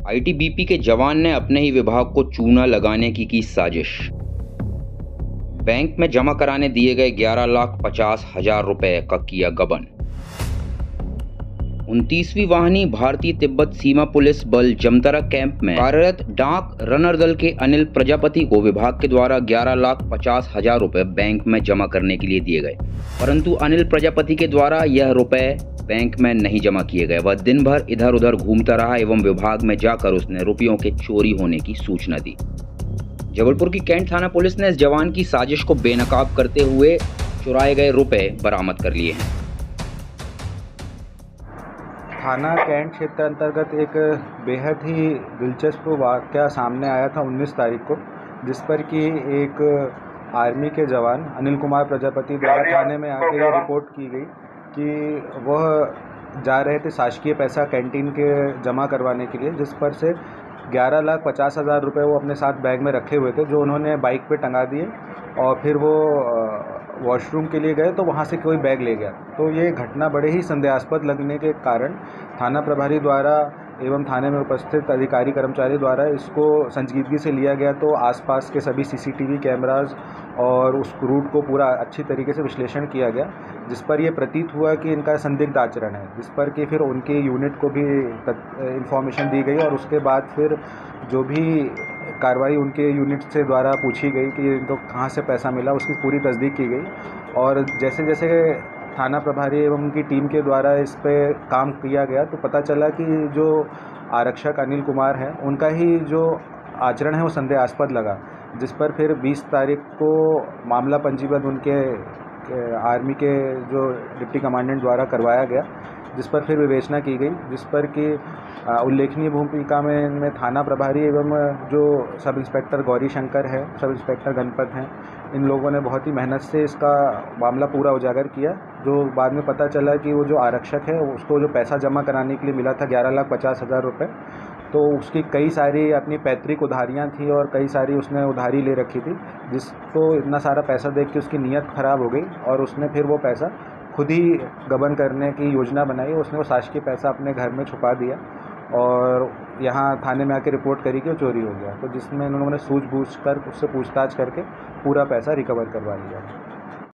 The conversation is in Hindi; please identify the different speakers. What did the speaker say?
Speaker 1: आईटीबीपी के जवान ने अपने ही विभाग को चूना लगाने की साजिश। बैंक में जमा कराने दिए गए 11,50,000 रुपए का किया गबन। 29वीं वाहिनी भारतीय तिब्बत सीमा पुलिस बल जमतारा कैंप में कार्यरत डाक रनर दल के अनिल प्रजापति को विभाग के द्वारा 11,50,000 रुपए बैंक में जमा करने के लिए दिए गए, परंतु अनिल प्रजापति के द्वारा यह रुपए बैंक में नहीं जमा किए गए। वह दिन भर इधर उधर घूमता रहा एवं विभाग में जाकर उसने रुपयों के चोरी होने की सूचना दी। जबलपुर की कैंट थाना पुलिस ने इस जवान की साजिश को बेनकाब करते हुए चुराए गए रुपए बरामद कर लिए हैं।
Speaker 2: थाना कैंट क्षेत्र अंतर्गत एक बेहद ही दिलचस्प वाक़या सामने आया था 19 तारीख को, जिस पर कि एक आर्मी के जवान अनिल कुमार प्रजापति द्वारा थाने में आके ये रिपोर्ट की गई कि वह जा रहे थे शासकीय पैसा कैंटीन के जमा करवाने के लिए, जिस पर से 11,50,000 रुपये वो अपने साथ बैग में रखे हुए थे, जो उन्होंने बाइक पे टंगा दिए और फिर वो वॉशरूम के लिए गए तो वहाँ से कोई बैग ले गया। तो ये घटना बड़े ही संदेहास्पद लगने के कारण थाना प्रभारी द्वारा एवं थाने में उपस्थित अधिकारी कर्मचारी द्वारा इसको संजीदगी से लिया गया। तो आसपास के सभी सीसीटीवी कैमरास और उस रूट को पूरा अच्छी तरीके से विश्लेषण किया गया, जिस पर यह प्रतीत हुआ कि इनका संदिग्ध आचरण है, जिस पर कि फिर उनके यूनिट को भी इंफॉर्मेशन दी गई और उसके बाद फिर जो भी कार्रवाई उनके यूनिट से द्वारा पूछी गई कि इनको कहाँ से पैसा मिला, उसकी पूरी तस्दीक की गई। और जैसे जैसे थाना प्रभारी एवं उनकी टीम के द्वारा इस पे काम किया गया तो पता चला कि जो आरक्षक अनिल कुमार हैं उनका ही जो आचरण है वो संदेहास्पद लगा, जिस पर फिर 20 तारीख को मामला पंजीबद्ध उनके आर्मी के जो डिप्टी कमांडेंट द्वारा करवाया गया, जिस पर फिर विवेचना की गई, जिस पर कि उल्लेखनीय भूमिका में थाना प्रभारी एवं जो सब इंस्पेक्टर गौरी शंकर है, सब इंस्पेक्टर गणपत हैं, इन लोगों ने बहुत ही मेहनत से इसका मामला पूरा उजागर किया। जो बाद में पता चला कि वो जो आरक्षक है उसको जो पैसा जमा कराने के लिए मिला था 11,50,000 रुपये, तो उसकी कई सारी अपनी पैतृक उधारियाँ थी और कई सारी उसने उधारी ले रखी थी, जिसको इतना सारा पैसा देख के उसकी नीयत ख़राब हो गई और उसने फिर वो पैसा खुद ही गबन करने की योजना बनाई। उसने वो शासकीय पैसा अपने घर में छुपा दिया और यहाँ थाने में आके रिपोर्ट करी कि वो चोरी हो गया, तो जिसमें उन्होंने सूझबूझ कर उससे पूछताछ करके पूरा पैसा रिकवर करवा लिया।